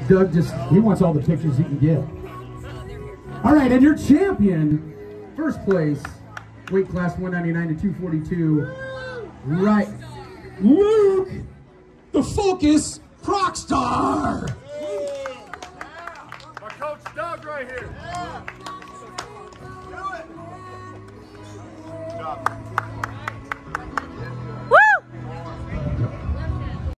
Doug he wants all the pictures he can get. All right, and your champion, first place, weight class 199 to 242. Right, Luke, the Focus Crocstar. My coach Doug right here. Do it. Good job.